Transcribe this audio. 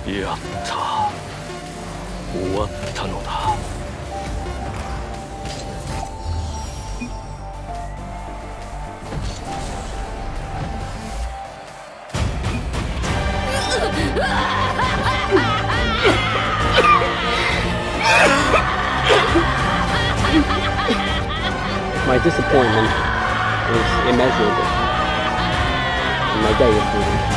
やった。終わったのだ。 My disappointment is immeasurable, and my day is ruined.